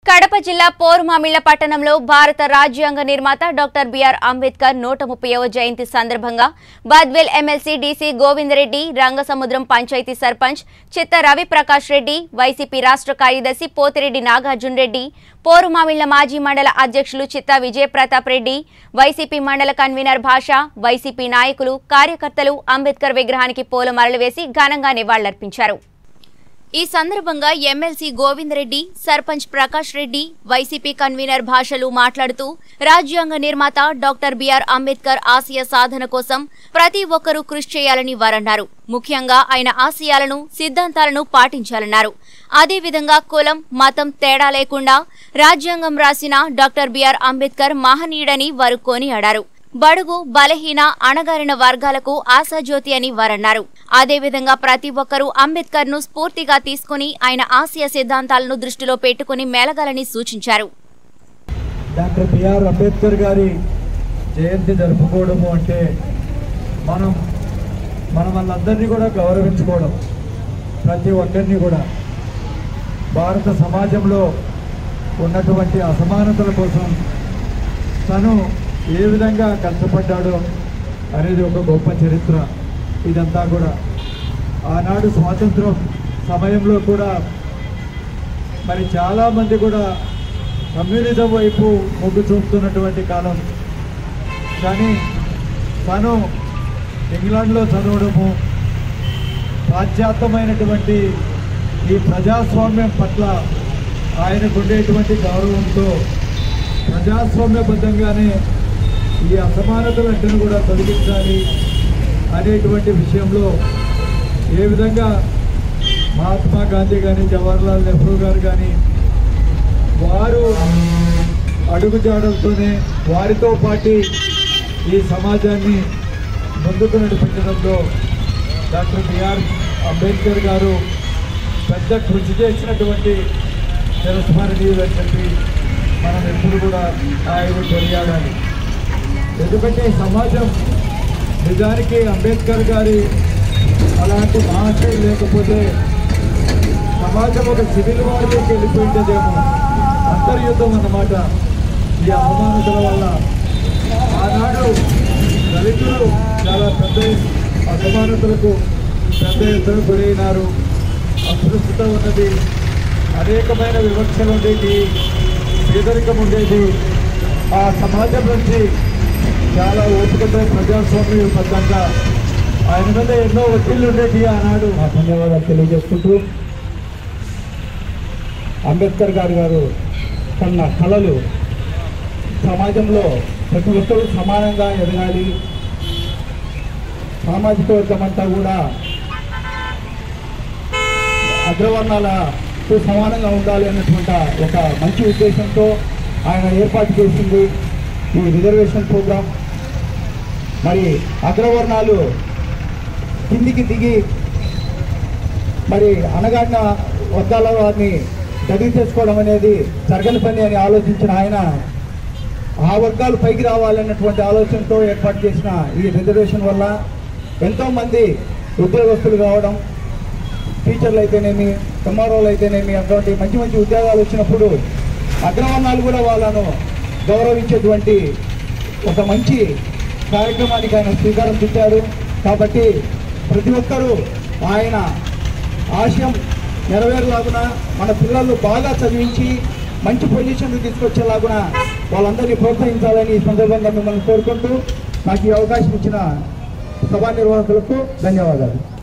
కడప జిల్లా పోరుమామిళ్ల పట్టణంలో భారత రాజ్యాంగ నిర్మాత డాక్టర్ బిఆర్ అంబేద్కర్ 130వ జయంతి సందర్భంగా Badvel MLC D C Govindareddy, Rangasamudram panchayat sarpanch Chitta Ravi Prakash Reddy, YCP రాష్ట్ర కార్యదర్శి పోతిరెడ్డి నాగార్జున రెడ్డి, పోరుమామిళ్ల మాజీ మండల అధ్యక్షులు చిత్త విజయప్రతాప్ రెడ్డి, వైసీపీ మండల కన్వీనర్ భాష, వైసీపీ నాయకులు, కార్యకర్తలు అంబేద్కర్ విగ్రహానికి పూలమాలలు వేసి ఘనంగా నివాళులర్పించారు. ఈ సందర్భంగా MLC Govindareddy, sarpanch Prakash Reddy, YCP convener భాషలు మాట్లాడుతూ రాజ్యాంగ నిర్మాత డాక్టర్ బిఆర్ అంబేద్కర్ ఆశయ సాధన కోసం ప్రతి ఒక్కరూ కృషి చేయాలని వారన్నారు. ముఖ్యంగా ఆయన ఆశయాలను, సిద్ధాంతాలను పాటించాలన్నారు. అదేవిధంగా కులం, మతం తేడా లేకుండా రాజ్యాంగం రాసిన డాక్టర్ బిఆర్ అంబేద్కర్ మహనీయుడని వారు కొనియాడారు. బడుగు, బలహీన, అణగారిన వర్గాలకు ఆశాజ్యోతి అని వారన్నారు. అదేవిధంగా ప్రతి ఒక్కరూ అంబేద్కర్ ను స్ఫూర్తిగా తీసుకుని ఆయన ఆశయ సిద్ధాంతాలను దృష్టిలో పెట్టుకుని మెలగాలని సూచించారు. డాక్టర్ బిఆర్ అంబేద్కర్ గారి జయంతి జరుపుకోవడము అంటే మనం వాళ్ళందరినీ కూడా గౌరవించుకోవడం, ప్రతి ఒక్కరిని కూడా భారత సమాజంలో ఉన్నటువంటి అసమానతల కోసం తను ఏ విధంగా కష్టపడ్డాడో అనేది ఒక గొప్ప చరిత్ర. ఇదంతా కూడా ఆనాడు స్వాతంత్రం సమయంలో కూడా మరి చాలామంది కూడా కమ్యూనిజం వైపు మొగ్గు చూపుతున్నటువంటి కాలం. కానీ తను ఇంగ్లాండ్లో చదవడము, పాశ్చాత్యమైనటువంటి ఈ ప్రజాస్వామ్యం పట్ల ఆయనకు ఉండేటువంటి గౌరవంతో ప్రజాస్వామ్యబద్ధంగానే ఈ అసమానతలన్నిటిని కూడా తొలగించాలి అనేటువంటి విషయంలో ఏ విధంగా మహాత్మా గాంధీ కానీ, జవహర్లాల్ నెహ్రూ గారు కానీ వారు అడుగుజాడలతోనే వారితో పాటు ఈ సమాజాన్ని ముందుకు నడిపించడంలో డాక్టర్ బిఆర్ అంబేద్కర్ గారు పెద్ద కృషి చేసినటువంటి చిరస్మరణీయులు అని చెప్పి మనం ఎప్పుడు కూడా ఆయన కొనియాడాలి. ఎందుకంటే సమాజం నిజానికి అంబేద్కర్ గారి అలాంటి మహాశయం లేకపోతే సమాజం ఒక సివిల్ వార్కి వెళ్ళిపోయిందేమో. అంతర్యుద్ధం అన్నమాట. ఈ అవమానతల వల్ల ఆనాడు దళితులు చాలా పెద్ద అసమానతలకు పెద్ద ఎత్తున గురైనారు. అస్పృశ్యత ఉన్నది, అనేకమైన వివక్షలు ఉండేవి, పేదరికం ఉండేది. ఆ సమాజం నుంచి చాలా ఓపికతో ప్రజాస్వామ్యబద్ధంగా ఆయన మీద ఎన్నో ఒత్తిళ్లు ఉండేవి. ఆనాడు ఆ ధన్యవాదాలు తెలియజేసుకుంటూ, అంబేద్కర్ గారు కన్న కళలు సమాజంలో ప్రతి ఒక్కరూ సమానంగా ఎదగాలి, సామాజిక వర్గం అంతా కూడా అగ్రవర్ణాలకు సమానంగా ఉండాలి అన్నటువంటి ఒక మంచి ఉద్దేశంతో ఆయన ఏర్పాటు చేసింది ఈ రిజర్వేషన్ ప్రోగ్రాం. మరి అగ్రవర్ణాలు కిందికి దిగి మరి అణగాడిన వర్గాల వారిని దగ్గర చేసుకోవడం అనేది జరగని పని అని ఆలోచించిన ఆయన ఆ వర్గాలు పైకి రావాలన్నటువంటి ఆలోచనతో ఏర్పాటు చేసిన ఈ రిజర్వేషన్ వల్ల ఎంతోమంది ఉద్యోగస్తులు కావడం, టీచర్లు అయితేనేమి, ఎంఆర్ఓలు అయితేనేమి, అటువంటి మంచి మంచి ఉద్యోగాలు వచ్చినప్పుడు అగ్రవర్ణాలు కూడా వాళ్ళను గౌరవించేటువంటి ఒక మంచి కార్యక్రమానికి ఆయన శ్రీకారం చుట్టారు. కాబట్టి ప్రతి ఒక్కరూ ఆయన ఆశయం నెరవేరేలాగున మన పిల్లలు బాగా చదివించి మంచి పొజిషన్లు తీసుకొచ్చేలాగున వాళ్ళందరినీ ప్రోత్సహించాలని ఈ సందర్భంగా మిమ్మల్ని కోరుకుంటూ నాకు ఈ అవకాశం ఇచ్చిన సభా నిర్వాహకులకు ధన్యవాదాలు.